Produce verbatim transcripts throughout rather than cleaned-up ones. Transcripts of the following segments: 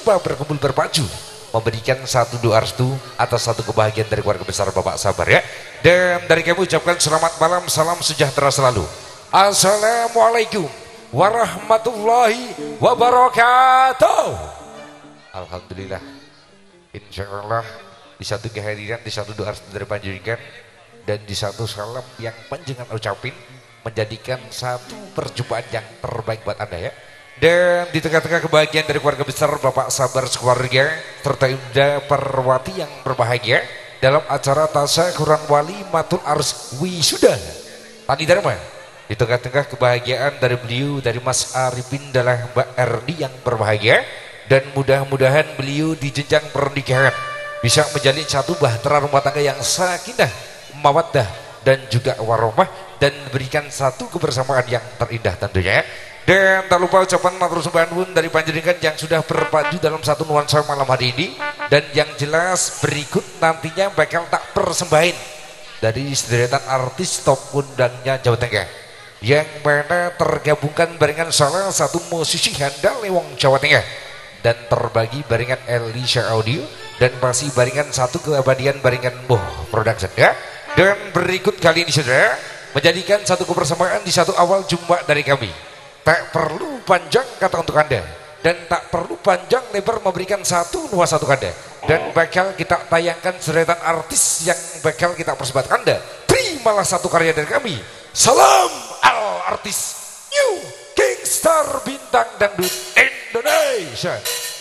coba berkumpul berpacu memberikan satu doa restu atas satu kebahagiaan dari keluarga besar Bapak Sabar ya. Dan dari kami ucapkan selamat malam, salam sejahtera selalu. Assalamualaikum warahmatullahi wabarakatuh. Alhamdulillah, insya Allah di satu kehadiran, di satu doa restu dari panjenengan dan di satu salam yang panjenengan ucapin menjadikan satu perjumpaan yang terbaik buat Anda ya. Dan di tengah-tengah kebahagiaan dari keluarga besar Bapak Sabar sekeluarga serta Yunda Perwati yang berbahagia dalam acara tasyakuran wali matul arus wisuda Tani Dharma. Di tengah-tengah kebahagiaan dari beliau, dari Mas Arifin adalah Mbak Erni yang berbahagia, dan mudah-mudahan beliau di jenjang pernikahan bisa menjalin satu bahtera rumah tangga yang sakinah, mawaddah dan juga warahmah, dan berikan satu kebersamaan yang terindah tentunya. Dan tak lupa ucapan matur sembah nuwun dari panjenengan yang sudah berpadu dalam satu nuansa malam hari ini. Dan yang jelas berikut nantinya bakal tak persembahin dari sederetan artis top kondangnya Jawa Tengah, yang mana tergabungkan barengan salah satu musisi handal lewong Jawa Tengah dan terbagi barengan Elisha Audio dan masih barengan satu keabadian barengan Boh Production ya. Dan berikut kali ini saudara menjadikan satu kebersamaan di satu awal jumpa dari kami. Tak perlu panjang kata untuk Anda dan tak perlu panjang lebar memberikan satu nuansa untuk Anda, dan bakal kita tayangkan seretan artis yang bakal kita persembahkan Anda. Terimalah satu karya dari kami. Salam al artis New Kingstar Bintang Dangdut Indonesia.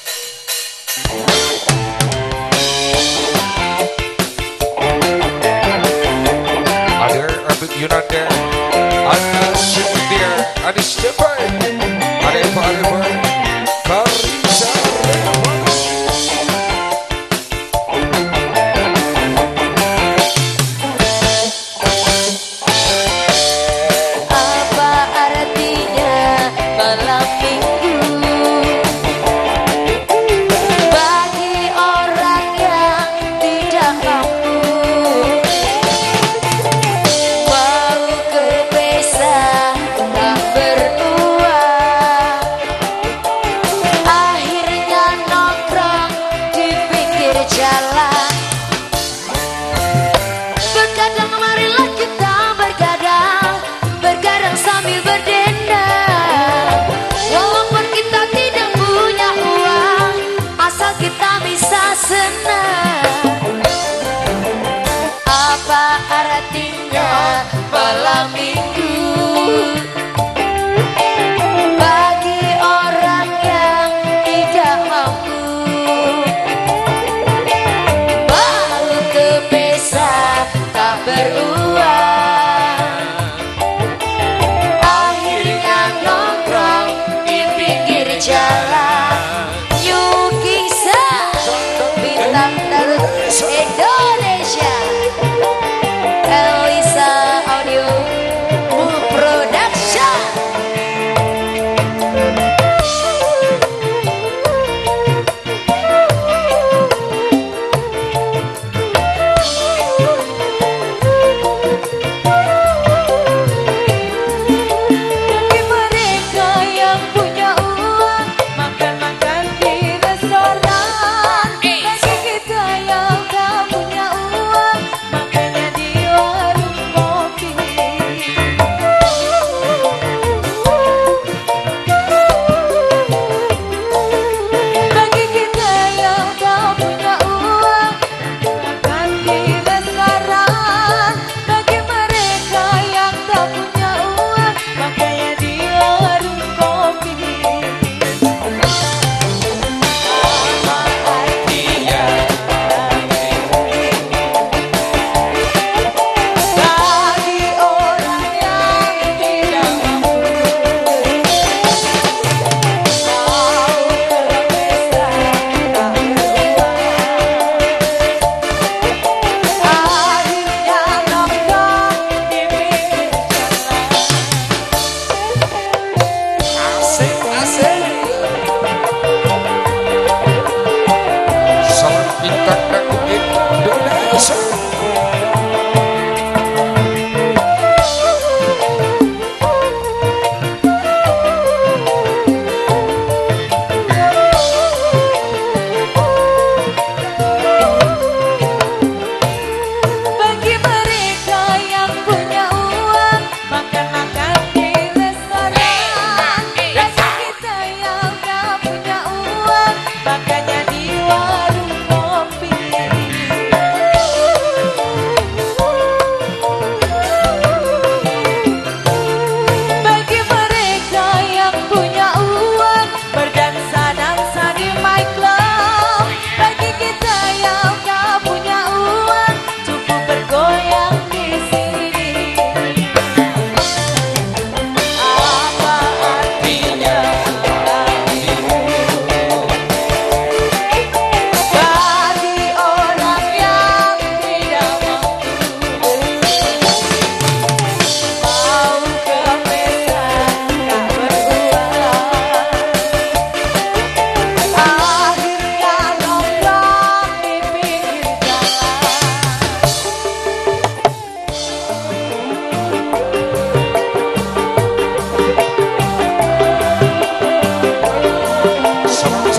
Ada Abid Yunanda, ada Syukur, ada Stefan, ada Eva Arifan, Karisa apa artinya malam minggu bagi orang yang tidak mampu mau ke pesta tak beruang,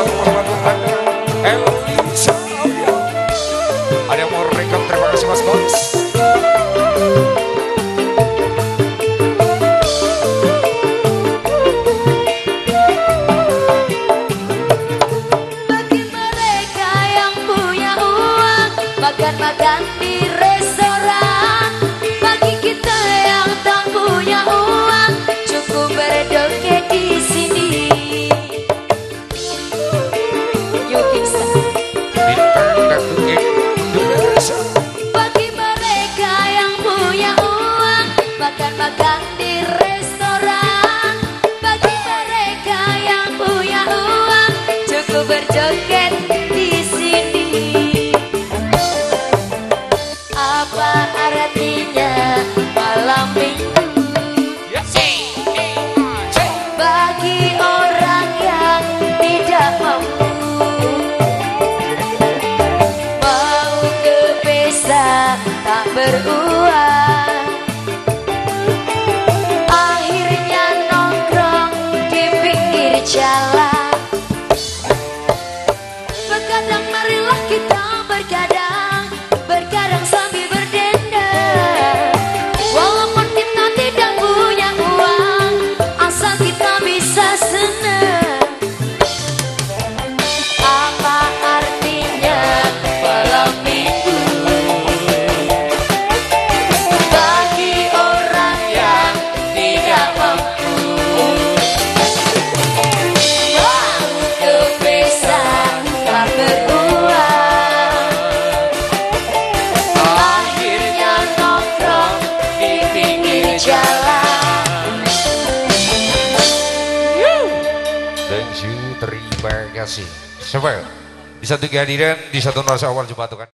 Selamat Anda Elisa. Ada yang mau rekam, terima kasih Mas Bos. Bagi mereka yang punya uang, makan-makan di restoran. Bagi kita yang tak punya uang, cukup berdoke di sini. Yuk kita. Bintang Datu Indonesia. Bagi mereka yang punya uang, makan-makan di restoran. Bagi mereka yang punya uang, cukup berjoget di sini. Apa artinya malam minggu bagi orang yang tidak mampu? Mau ke pesta tak beruang, akhirnya nongkrong di pinggir jalan. Berkadang marilah kita bergadang, bergadang sambil berdendang. Walaupun kita tidak punya uang, asal kita bisa senang. Apa artinya malam minggu bagi orang yang tidak mampu? Mau ke pesta tak beruang, akhirnya nongkrong di pinggir jalan. Thank you, terima kasih. Sampai di satu kehadiran di satu nuansa awal Jumat kan.